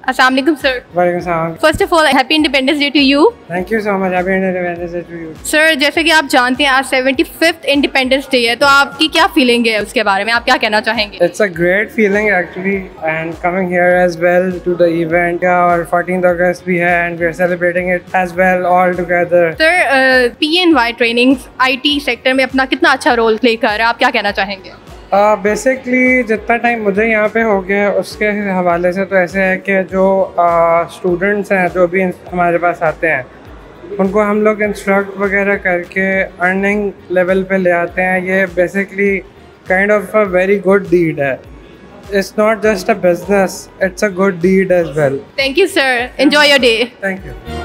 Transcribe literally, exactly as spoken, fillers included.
Assalamu alaikum, sir. Walaikum salam. First of all, happy Independence Day to you. Thank you so much. Happy Independence Day to you. Sir, जैसे कि आप जानते हैं आज seventy-fifth independence day है, तो आपकी क्या फीलिंग है उसके बारे में, आप क्या कहना चाहेंगे? It's a great feeling actually, and coming here as well to the event. और fourteenth August भी है and we are celebrating it as well all together. Sir, uh, P N Y Trainings I T sector में अपना कितना अच्छा role play कर रहा है, आप क्या कहना चाहेंगे? बेसिकली uh, जितना टाइम मुझे यहाँ पे हो गया उसके हवाले से तो ऐसे है कि जो स्टूडेंट्स uh, हैं जो भी हमारे पास आते हैं उनको हम लोग इंस्ट्रक्ट वगैरह करके अर्निंग लेवल पे ले आते हैं। ये basically kind of a very good deed है। It's not just a business, it's a good deed as well. Thank you sir, enjoy your day. Thank you.